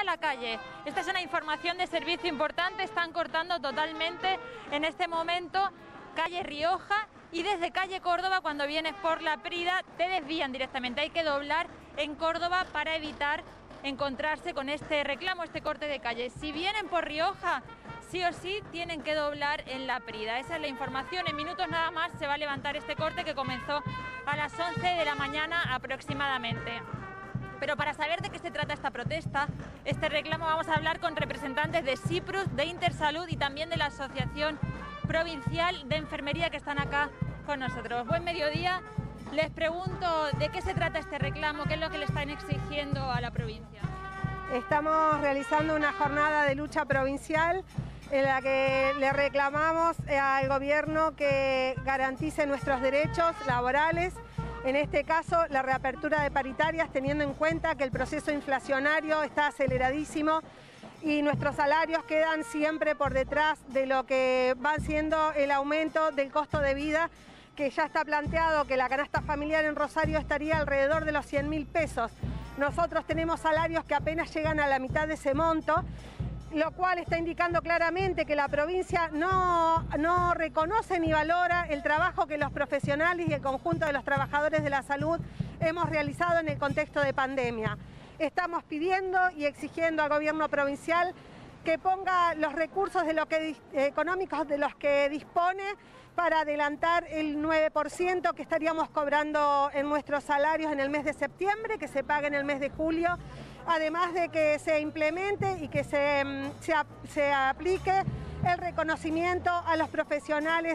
la calle. Esta es una información de servicio importante, están cortando totalmente en este momento calle Rioja y desde calle Córdoba, cuando vienes por la Prida, te desvían directamente. Hay que doblar en Córdoba para evitar encontrarse con este reclamo, este corte de calle. Si vienen por Rioja, sí o sí tienen que doblar en la Prida. Esa es la información. En minutos nada más se va a levantar este corte que comenzó a las 11 de la mañana aproximadamente. Pero para saber de qué se trata esta protesta, este reclamo, vamos a hablar con representantes de Siprus, de Intersalud y también de la Asociación Provincial de Enfermería que están acá con nosotros. Buen mediodía. Les pregunto de qué se trata este reclamo, qué es lo que le están exigiendo a la provincia. Estamos realizando una jornada de lucha provincial en la que le reclamamos al gobierno que garantice nuestros derechos laborales, en este caso la reapertura de paritarias, teniendo en cuenta que el proceso inflacionario está aceleradísimo y nuestros salarios quedan siempre por detrás de lo que va siendo el aumento del costo de vida, que ya está planteado que la canasta familiar en Rosario estaría alrededor de los 100.000 pesos. Nosotros tenemos salarios que apenas llegan a la mitad de ese monto, lo cual está indicando claramente que la provincia no reconoce ni valora el trabajo que los profesionales y el conjunto de los trabajadores de la salud hemos realizado en el contexto de pandemia. Estamos pidiendo y exigiendo al gobierno provincial que ponga los recursos económicos de los que dispone para adelantar el 9% que estaríamos cobrando en nuestros salarios en el mes de septiembre, que se pague en el mes de julio, además de que se implemente y que se aplique el reconocimiento a los profesionales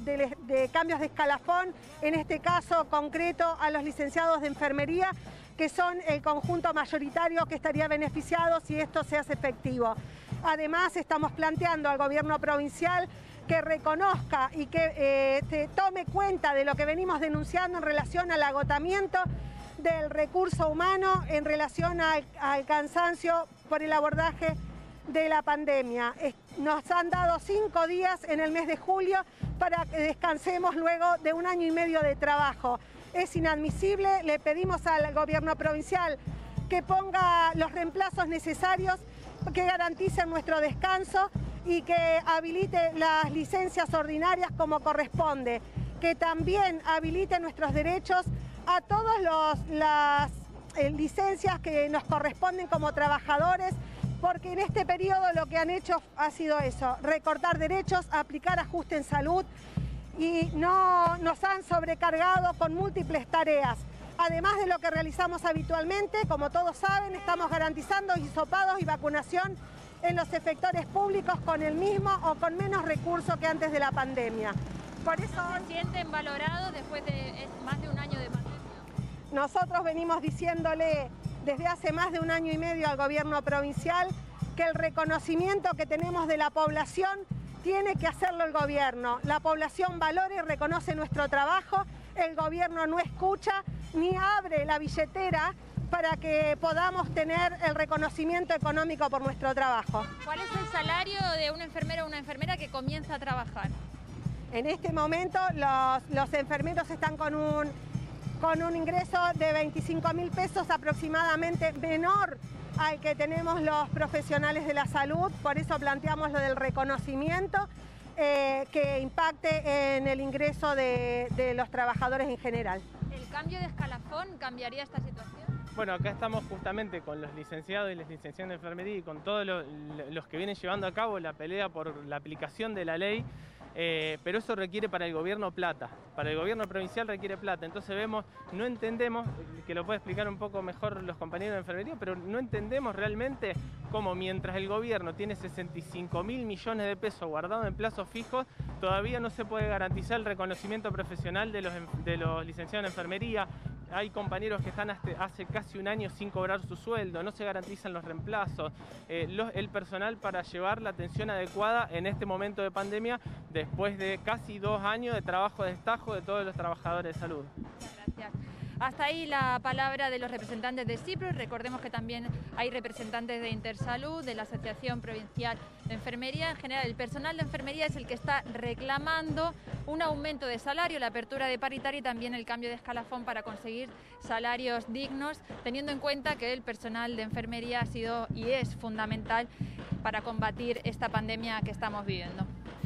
de cambios de escalafón, en este caso concreto a los licenciados de enfermería, que son el conjunto mayoritario que estaría beneficiado si esto se hace efectivo. Además, estamos planteando al gobierno provincial que reconozca y que tome cuenta de lo que venimos denunciando en relación al agotamiento del recurso humano, en relación al cansancio por el abordaje de la pandemia. Nos han dado 5 días en el mes de julio para que descansemos luego de 1 año y medio de trabajo. Es inadmisible, le pedimos al gobierno provincial que ponga los reemplazos necesarios, que garanticen nuestro descanso y que habilite las licencias ordinarias como corresponde, que también habilite nuestros derechos a todas las licencias que nos corresponden como trabajadores, porque en este periodo lo que han hecho ha sido eso, recortar derechos, aplicar ajuste en salud y nos han sobrecargado con múltiples tareas. Además de lo que realizamos habitualmente, como todos saben, estamos garantizando hisopados y vacunación en los efectores públicos con el mismo o con menos recursos que antes de la pandemia. Por eso ¿se sienten valorados después de más de 1 año de pandemia? Nosotros venimos diciéndole desde hace más de 1 año y medio al gobierno provincial que el reconocimiento que tenemos de la población tiene que hacerlo el gobierno. La población valora y reconoce nuestro trabajo, el gobierno no escucha ni abre la billetera para que podamos tener el reconocimiento económico por nuestro trabajo. ¿Cuál es el salario de un enfermero o una enfermera que comienza a trabajar? En este momento los enfermeros están con un ingreso de 25.000 pesos aproximadamente, menor al que tenemos los profesionales de la salud, por eso planteamos lo del reconocimiento que impacte en el ingreso de los trabajadores en general. ¿El cambio de escalafón cambiaría esta situación? Bueno, acá estamos justamente con los licenciados y las licenciadas de enfermería y con todos los que vienen llevando a cabo la pelea por la aplicación de la ley, pero eso requiere para el gobierno plata, para el gobierno provincial requiere plata, entonces no entendemos, que lo puede explicar un poco mejor los compañeros de enfermería, pero no entendemos realmente cómo mientras el gobierno tiene 65.000 millones de pesos guardados en plazos fijos, todavía no se puede garantizar el reconocimiento profesional de los licenciados en enfermería. Hay compañeros que están hace casi 1 año sin cobrar su sueldo, no se garantizan los reemplazos, el personal para llevar la atención adecuada en este momento de pandemia, después de casi 2 años de trabajo de destajo de todos los trabajadores de salud. Muchas gracias. Hasta ahí la palabra de los representantes de CIPRO. Recordemos que también hay representantes de Intersalud, de la Asociación Provincial de Enfermería. En general, el personal de enfermería es el que está reclamando un aumento de salario, la apertura de paritaria y también el cambio de escalafón para conseguir salarios dignos, teniendo en cuenta que el personal de enfermería ha sido y es fundamental para combatir esta pandemia que estamos viviendo.